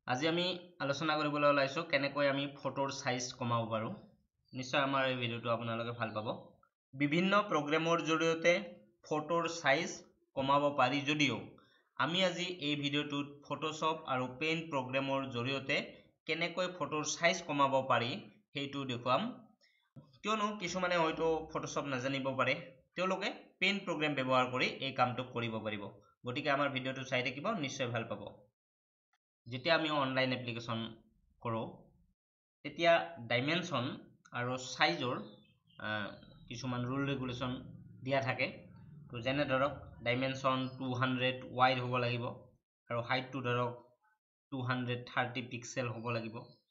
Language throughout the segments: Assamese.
আজি আমি আলোচনা কৰিবলৈ ওলাইছো কেনেকৈ আমি ফটোৰ সাইজ কমাব পাৰো। নিশ্চয় আমাৰ এই ভিডিওটো আপোনালোকে ভাল পাব। বিভিন্ন প্ৰগ্ৰামৰ জৰিয়তে ফটোৰ সাইজ কমাব পাৰি যদিও আমি আজি এই ভিডিওটোত ফটোশ্বপ আৰু পেইণ্ট প্ৰগ্ৰামৰ জৰিয়তে কেনেকৈ ফটোৰ সাইজ কমাব পাৰি সেইটো দেখুৱাম। কিয়নো কিছুমানে হয়তো ফটোশ্বপ নাজানিব পাৰে, তেওঁলোকে পেইণ্ট প্ৰগ্ৰাম ব্যৱহাৰ কৰি এই কামটো কৰিব পাৰিব। গতিকে আমাৰ ভিডিওটো চাই থাকিব, নিশ্চয় ভাল পাব। যেতিয়া আমি অনলাইন এপ্লিকেশ্যন কৰোঁ তেতিয়া ডাইমেনশ্যন আৰু সাইজৰ কিছুমান ৰুল ৰেগুলেশ্যন দিয়া থাকে। তো যেনে ধৰক ডাইমেনশ্যন 200 ৱাইড হ'ব লাগিব আৰু হাইটটো ধৰক 230 পিক্সেল হ'ব লাগিব,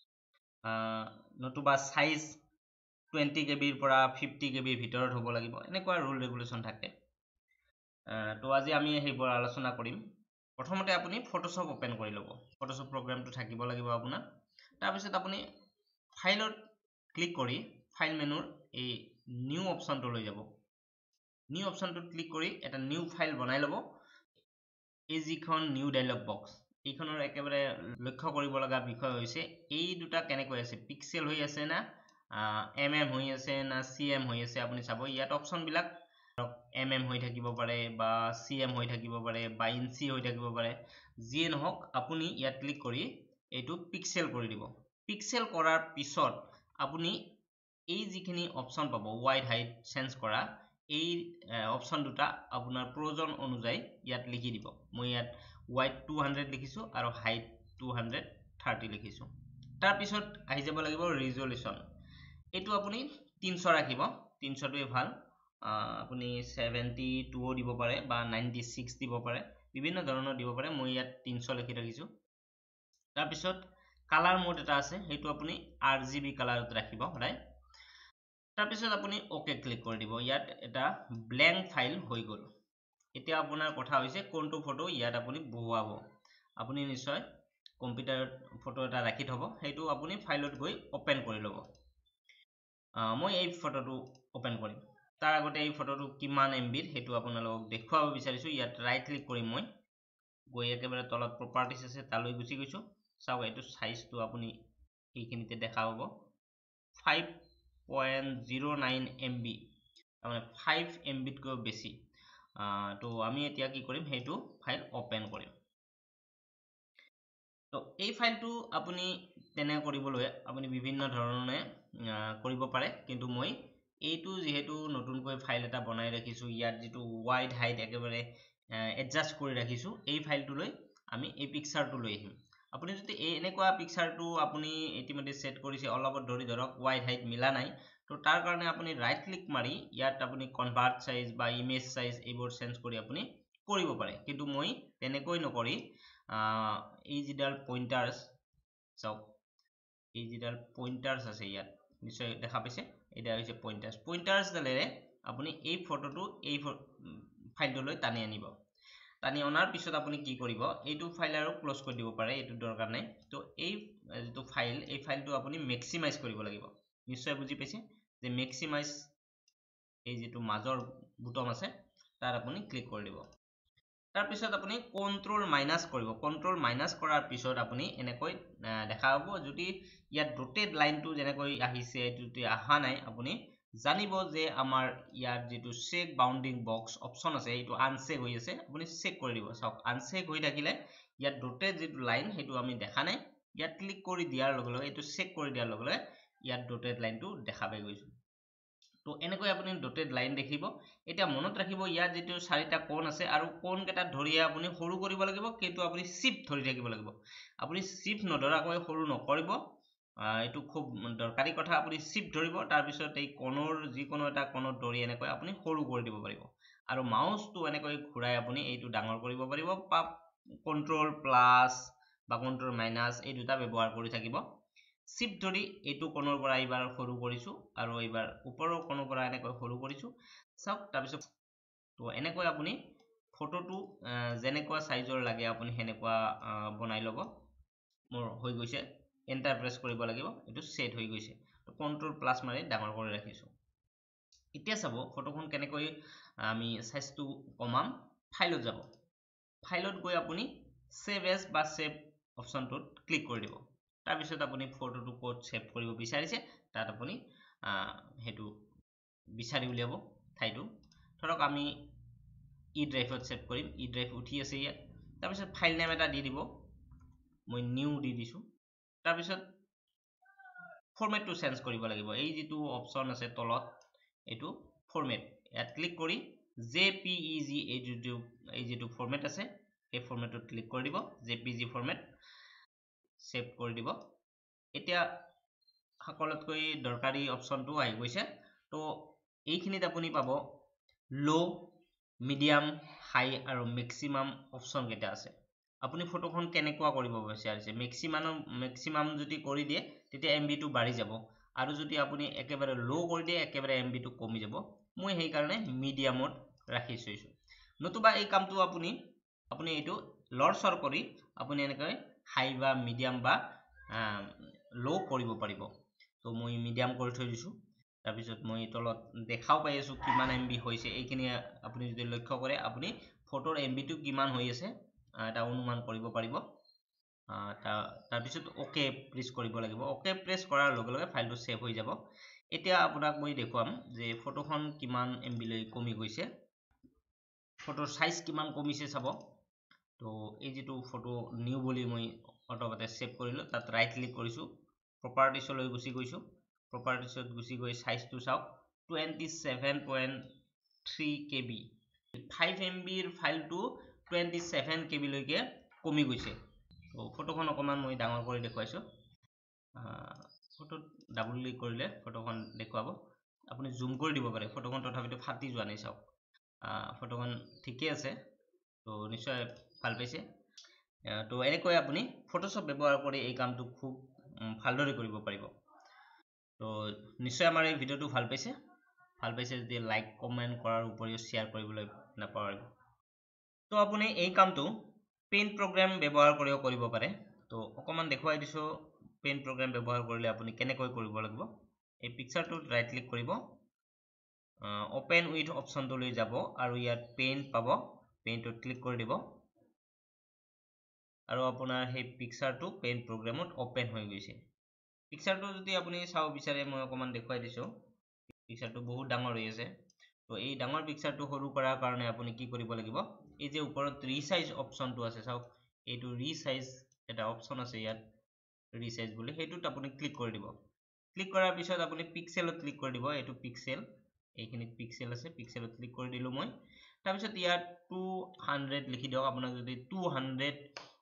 নতুবা সাইজ 20 KB পৰা 50 KB ভিতৰত হ'ব লাগিব। এনেকুৱা ৰুল ৰেগুলেশ্যন থাকে। তো আজি আমি সেইবোৰ আলোচনা কৰিম। প্ৰথমতে আপুনি ফটোশ্বপ ওপেন কৰি ল'ব। ফটোশ্বপ প্ৰগ্ৰামটো থাকিব লাগিব আপোনাৰ। তাৰপিছত আপুনি ফাইলত ক্লিক কৰি ফাইল মেনুৰ এই নিউ অপশ্যনটো লৈ যাব। নিউ অপশ্যনটোত ক্লিক কৰি এটা নিউ ফাইল বনাই ল'ব। এই যিখন নিউ ডায়লগ বক্স, এইখনৰ একেবাৰে লক্ষ্য কৰিব লগা বিষয় হৈছে এই দুটা কেনেকৈ আছে, পিক্সেল হৈ আছে না mm হৈ আছে না cm হৈ আছে। আপুনি চাব ইয়াত অপশ্যনবিলাক mm হৈ থাকিব পাৰে বা cm হৈ থাকিব পাৰে বা ইঞ্চি হৈ থাকিব পাৰে। যিয়ে নহওক আপুনি ইয়াত ক্লিক কৰি এইটো পিক্সেল কৰি দিব। পিক্সেল কৰাৰ পিছত আপুনি এই যিখিনি অপশ্যন পাব ৱাইড হাইট চেঞ্জ কৰা, এই অপশ্যন দুটা আপোনাৰ প্ৰয়োজন অনুযায়ী ইয়াত লিখি দিব। মই ইয়াত ৱাইড 200 লিখিছোঁ আৰু হাইট 230 লিখিছোঁ। তাৰপিছত আহি যাব লাগিব ৰিজলিউশ্যন। এইটো আপুনি 300 ৰাখিব, 300টোৱে ভাল। আপুনি 72 দিব পাৰে বা 96 দিব পাৰে, বিভিন্ন ধৰণৰ দিব পাৰে। মই ইয়াত 300 লিখি ৰাখিছোঁ। তাৰপিছত কালাৰ মোড এটা আছে, সেইটো আপুনি RGB কালাৰত ৰাখিব সদায়। তাৰপিছত আপুনি অ'কে ক্লিক কৰি দিব। ইয়াত এটা ব্লেংক ফাইল হৈ গ'ল। এতিয়া আপোনাৰ কথা হৈছে কোনটো ফটো ইয়াত আপুনি বহুৱাব। আপুনি নিশ্চয় কম্পিউটাৰত ফটো এটা ৰাখি থ'ব, সেইটো আপুনি ফাইলত গৈ অ'পেন কৰি ল'ব। মই এই ফটোটো অ'পেন কৰিম। তাৰ আগতে এই ফটোটো কিমান MB সেইটো আপোনালোকক দেখুৱাব বিচাৰিছোঁ। ইয়াত ৰাইট ক্লিক কৰি মই গৈ একেবাৰে তলত প্ৰপাৰ্টিজ আছে তালৈ গুচি গৈছোঁ। চাওক এইটো সাইজটো আপুনি এইখিনিতে দেখা পাব 5.09 MB, তাৰমানে 5 MBতকৈ বেছি। তো আমি এতিয়া কি কৰিম, সেইটো ফাইল অ'পেন কৰিম। তো এই ফাইলটো আপুনি তেনে কৰিবলৈ আপুনি বিভিন্ন ধৰণে কৰিব পাৰে, কিন্তু মই এইটো যিহেতু নতুনকৈ ফাইল এটা বনাই ৰাখিছোঁ, ইয়াত যিটো ৱাইড হাইট একেবাৰে এডজাষ্ট কৰি ৰাখিছোঁ, এই ফাইলটোলৈ আমি এই পিকচাৰটো লৈ আহিম। আপুনি যদি এনেকুৱা পিকচাৰটো আপুনি ইতিমধ্যে ছেট কৰিছে, অলপত ধৰি ধৰক ৱাইড হাইট মিলা নাই, তো তাৰ কাৰণে আপুনি ৰাইট ক্লিক মাৰি ইয়াত আপুনি কনভাৰ্ট সাইজ বা ইমেজ সাইজ এইবোৰ চেঞ্জ কৰি আপুনি কৰিব পাৰে। কিন্তু মই তেনেকৈ নকৰি এই যিডাল পইণ্টাৰ্ছ, চাওক এই যিডাল পইণ্টাৰ্ছ আছে ইয়াত নিশ্চয় দেখা পাইছে, এটা হৈছে পইণ্টাৰ্ছ। পইণ্টাৰ্ছডালেৰে আপুনি এই ফটোটো এই ফাইলটোলৈ টানি আনিব। টানি অনাৰ পিছত আপুনি কি কৰিব, এইটো ফাইল আৰু ক্ল'জ কৰি দিব পাৰে, এইটো দৰকাৰ নাই। তো এই যিটো ফাইল, এই ফাইলটো আপুনি মেক্সিমাইজ কৰিব লাগিব। নিশ্চয় বুজি পাইছে যে মেক্সিমাইজ এই যিটো মাজৰ বুটম আছে তাত আপুনি ক্লিক কৰি দিব। তাৰপিছত আপুনি কণ্ট্ৰল মাইনাছ কৰিব। কণ্ট্ৰল মাইনাছ কৰাৰ পিছত আপুনি এনেকৈ দেখা পাব। যদি ইয়াত ডটেড লাইনটো যেনেকৈ আহিছে এইটো অহা নাই, আপুনি জানিব যে আমাৰ ইয়াত যিটো চেক বাউণ্ডিং বক্স অপশ্যন আছে এইটো আনচেক হৈ আছে, আপুনি চেক কৰি দিব। চাওক আনচেক হৈ থাকিলে ইয়াত ডটেড যিটো লাইন সেইটো আমি দেখা নাই। ইয়াত ক্লিক কৰি দিয়াৰ লগে লগে, এইটো চেক কৰি দিয়াৰ লগে লগে ইয়াত ডটেড লাইনটো দেখা পাই গৈছোঁ। তো এনেকৈ আপুনি ডটেড লাইন দেখিব। এতিয়া মনত ৰাখিব ইয়াত যিটো 4টা কোণ আছে আৰু কোণকেইটাত ধৰিয়ে আপুনি সৰু কৰিব লাগিব, কিন্তু আপুনি শিফ্ট ধৰি থাকিব লাগিব। আপুনি শিফ্ট নধৰাকৈ সৰু নকৰিব, এইটো খুব দৰকাৰী কথা। আপুনি শিফ্ট ধৰিব, তাৰপিছত এই কোণৰ যিকোনো এটা কোণত ধৰি এনেকৈ আপুনি সৰু কৰি দিব পাৰিব। আৰু মাউচটো এনেকৈ ঘূৰাই আপুনি এইটো ডাঙৰ কৰিব পাৰিব, বা কণ্ট্ৰল প্লাছ বা কণ্ট্ৰল মাইনাছ এই দুটা ব্যৱহাৰ কৰি থাকিব। শিফ্ট ধৰি এইটো কোণৰ পৰা এইবাৰ সৰু কৰিছোঁ আৰু এইবাৰ ওপৰৰ কোণৰ পৰা এনেকৈ সৰু কৰিছোঁ। চাওক তাৰপিছত তো এনেকৈ আপুনি ফটোটো যেনেকুৱা সাইজৰ লাগে আপুনি সেনেকুৱা বনাই ল'ব। মোৰ হৈ গৈছে, এণ্টাৰ প্ৰেছ কৰিব লাগিব, এইটো ছেট হৈ গৈছে। কণ্ট্ৰল প্লাছ মাৰি ডাঙৰ কৰি ৰাখিছোঁ। এতিয়া চাব ফটোখন কেনেকৈ আমি সাইজটো কমাম। ফাইলত যাব, ফাইলত গৈ আপুনি ছেভ এজ বা ছেভ অপশ্যনটোত ক্লিক কৰি দিব তাৰপিছত আপুনি ফটোটো ক'ত সেভ কৰিব বিচাৰিছে তাত আপুনি হেতু বিচাৰি উলিয়াব ঠাইটো ধৰক আমি ই ড্ৰাইভত সেভ কৰিম ই ড্ৰাইভ উঠি আছে ইয়াত তাৰপিছত ফাইল নেম এটা দি দিব মই নিউ দি দিছো তাৰপিছত ফৰমেটটো চেঞ্জ কৰিব লাগিব এই যেটো অপশ্যন আছে তলত এটো ফৰমেট ইয়াত ক্লিক কৰি jpeg এই যেটো ফৰমেট আছে এই ফৰমেটত ক্লিক কৰি দিব jpeg ফৰমেট সেভ কৰি দিব এতিয়া সকলোতকৈ দৰকাৰী অপশ্যনটো আহি গৈছে তো এইখিনিত আপুনি পাব লো মিডিয়াম হাই আৰু মেক্সিমাম অপশ্যন কেইটা আছে আপুনি ফটোখন কেনেকুৱা কৰিব বিচাৰিছে মেক্সিমাম যদি কৰি দিয়ে তেতিয়া MB টো বাঢ়ি যাব আৰু যদি আপুনি একেবাৰে লো কৰি দিয়ে একেবাৰে MB টো কমি যাব মই সেই কাৰণে মিডিয়ামত ৰাখি থৈছো নতুবা এই কামটো আপুনি এইটো লৰচৰ কৰি আপুনি এনেকৈ হাই বা মিডিয়াম বা লো কৰিব পাৰিব তো মই মিডিয়াম কৰি থৈ দিছো তাৰপিছত মই তলত দেখাও পাই আছো কিমান MB হৈছে এইখিনি আপুনি যদি লক্ষ্য কৰে আপুনি ফটোৰ MB টো কিমান হৈ আছে এটা অনুমান কৰিব পাৰিব তাৰপিছত ওকে প্ৰেছ কৰিব লাগিব ওকে প্ৰেছ কৰাৰ লগে লগে ফাইলটো সেভ হৈ যাব এতিয়া আপোনাক মই দেখুৱাম যে ফটোখন কিমান MB লৈ কমি গৈছে ফটোৰ সাইজ কিমান কমিছে চাব তো এই যেটো ফটো নিউ বুলি মই অটোমেটিক সেভ কৰিলো তাত ৰাইট ক্লিক কৰিছো প্ৰপাৰ্টিজ লৈ গুছি গৈছো প্ৰপাৰ্টিজত গুছি গৈ সাইজটো চাওক 27.3 KB 5 MB ৰ ফাইলটো 27 KB লৈকে কমি গৈছে তো ফটোখন অকমান মই ডাঙৰ কৰি দেখুৱাইছো ফটোত ডাবল ক্লিক কৰিলে ফটোখন দেখুৱাব আপুনি জুম কৰি দিব পাৰে ফটোখন তথাপিতো ফাটি যোৱা নাই চাওক ফটোখন ঠিকে আছে তো নিশ্চয় ভাল পাইছে তো এনেকৈ আপুনি ফটোশ্বপ ব্যৱহাৰ কৰি এই কামটো খুব ভালদৰে কৰিব পাৰিব তো নিশ্চয় আমাৰ এই ভিডিওটো ভাল পাইছে যদি লাইক কমেন্ট কৰাৰ উপৰিও শেয়াৰ কৰিবলৈ নাপাহৰিব তো আপুনি এই কামটো পেইণ্ট প্ৰগ্ৰাম ব্যৱহাৰ কৰিও কৰিব পাৰে তো অকমান দেখুৱাই দিছো পেইণ্ট প্ৰগ্ৰাম ব্যৱহাৰ কৰিলে আপুনি কেনেকৈ কৰিব লাগিব এই পিকচাৰটোত ৰাইট ক্লিক কৰিব ওপেন উইথ অপশ্যনটো লৈ যাব আৰু ইয়াত পেইণ্ট পাব পেইণ্টত ক্লিক কৰি দিব আৰু আপোনাৰ সেই পিকচাৰটো পেইণ্ট প্ৰগ্ৰামত ওপেন হৈ গৈছে পিকচাৰটো যদি আপুনি চাও বিচাৰে মই অকমান দেখুৱাই দিছো পিকচাৰটো বহুত ডাঙৰ হৈ আছে তো এই ডাঙৰ পিকচাৰটো সৰু কৰাৰ কাৰণে আপুনি কি কৰিব লাগিব এই যে ওপৰত ৰিসাইজ অপশ্যনটো আছে চাওক এইটো ৰিসাইজ এটা অপশ্যন আছে ইয়াত ৰিসাইজ বুলি হেতুত আপুনি ক্লিক কৰি দিব ক্লিক কৰাৰ পিছত আপুনি পিক্সেলত ক্লিক কৰি দিব এটো পিক্সেল এইখিনিত পিক্সেল আছে পিক্সেলত ক্লিক কৰি দিলো মই তাৰ পিছত ইয়াত 200 লিখি দিয়ক আপোনাক যদি 200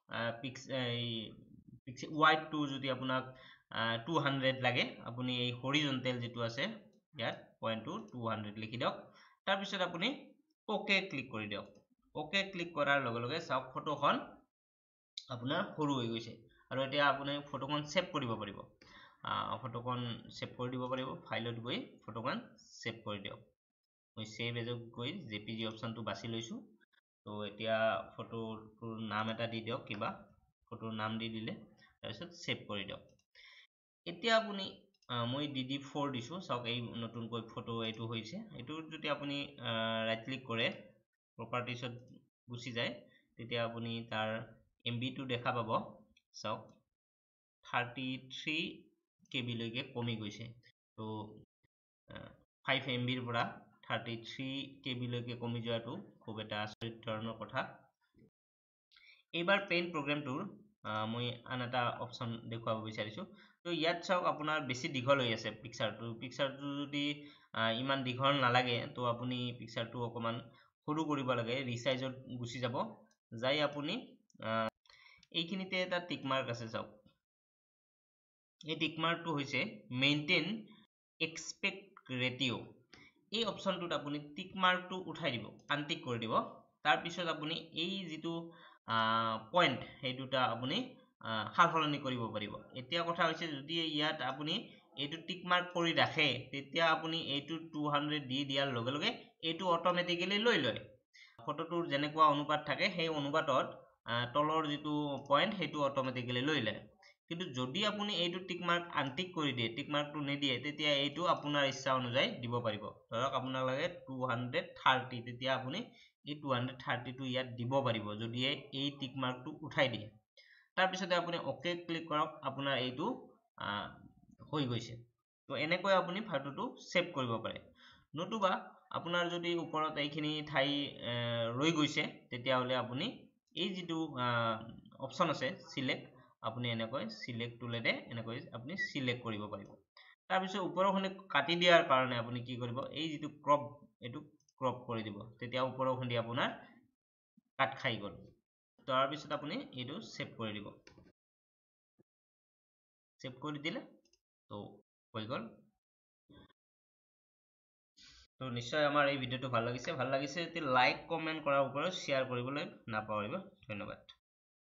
পিক্সেল ওয়াইড টু যদি আপোনাক 200 লাগে আপুনি এই হৰিজন্টেল যেটো আছে ইয়াত পইণ্টটো 200 লিখি দিয়ক তাৰ পিছত আপুনি ওকে ক্লিক কৰি দিয়ক ওকে ক্লিক কৰাৰ লগে লগে চাওক ফটোখন আপোনাৰ সৰু হৈ গৈছে আৰু এতিয়া আপুনি ফটোখন সেভ কৰিব পাৰিব ফটোখন সেভ কৰি দিব পাৰিব ফাইলত গৈ ফটোখন সেভ কৰি দিয়ক মই সেভ এজত গৈ জেপিজি অপশ্যনটো বাছি লৈছো তো এতিয়া ফটোটোৰ নাম এটা দি দিয়ক কিবা ফটোৰ নাম দি দিলে তাৰপিছত সেভ কৰি দিয়ক এতিয়া আপুনি মই DD4 দিছো চাওক এই নতুনকৈ ফটো এইটো হৈছে এইটো যদি আপুনি ৰাইট ক্লিক কৰে প্ৰপাৰ্টিজত গুছি যায় তেতিয়া আপুনি তাৰ MB টো দেখা পাব চাওক 33 KB লৈকে কমি গৈছে তো 5 MB ৰ পৰা 33 KB লৈকে কমি যোৱাটো খুব এটা আচৰিত ধৰণৰ কথা এইবাৰ পেইণ্ট প্ৰগ্ৰামটোৰ মই আন এটা অপশ্যন দেখুৱাব বিচাৰিছো তো ইয়াত চাওক আপোনাৰ বেছি দীঘল হৈ আছে পিকচাৰটো যদি ইমান দীঘল নালাগে তো আপুনি পিকচাৰটো অকমান সৰু কৰিব লাগে ৰিসাইজত গুছি যাব যাই আপুনি এইখিনিতে এটা টিক মাৰ্ক আছে চাওক এই টিক মাৰ্কটো হৈছে মেইনটেইন এক্সপেক্ট ৰেটিও এই অপশ্যনটোত আপুনি টিক মাৰ্কটো উঠাই দিব আনটিক কৰি দিব তাৰ পিছত আপুনি এই যেটো পইণ্ট এই দুটা আপুনি সালসলনি কৰিব পাৰিব এতিয়া কথা হৈছে যদি ইয়াত আপুনি এইটো টিক মাৰ্ক কৰি ৰাখে তেতিয়া আপুনি এইটো 200 দি দিয়াৰ লগে লগে এইটো অটোমেটিক্যালি লৈ লয় ফটোটোৰ যেনেকুৱা অনুপাত থাকে সেই অনুপাতত তলৰ যেটো পইণ্ট হেতু অটোমেটিক্যালি লৈ লয় কিন্তু যদি আপুনি এইটো টিক মাৰ্ক আনটিক কৰি দিয়ে টিক মাৰ্কটো নিদিয়ে তেতিয়া এইটো আপোনাৰ ইচ্ছা অনুযায়ী দিব পাৰিব ধৰক আপোনাক লাগে 230 তেতিয়া আপুনি এই 230 টো ইয়াত দিব পাৰিব যদি এই টিক মাৰ্কটো উঠাই দিয়ে তাৰ পিছতে আপুনি ওকে ক্লিক কৰক আপোনাৰ এইটো হৈ গৈছে তো এনেকৈ আপুনি ফটোটো সেভ কৰিব পাৰে নতুবা আপোনাৰ যদি ওপৰত এইখিনি ঠাই ৰৈ গৈছে তেতিয়া হলে আপুনি এই যেটো অপচন আছে সিলেক্ট আপুনি এনেকৈ সিলেক্ট টুলেৰে এনেকৈ আপুনি সিলেক্ট কৰিব পাৰিব তাৰ পিছত ওপৰখনে কাটি দিয়াৰ কাৰণে আপুনি কি কৰিব এই যেটো ক্ৰপ এটো ক্ৰপ কৰি দিব তেতিয়া ওপৰখনে আপোনাৰ কাট খাই গল তাৰ পিছত আপুনি এটো সেভ কৰি দিব সেভ কৰি দিলে তো হৈ গল তো নিশ্চয় আমাৰ এই ভিডিওটো ভাল লাগিছে যদি লাইক কমেন্ট কৰাৰ ওপৰত শেয়াৰ কৰিবলৈ নাপাহৰিব ধন্যবাদ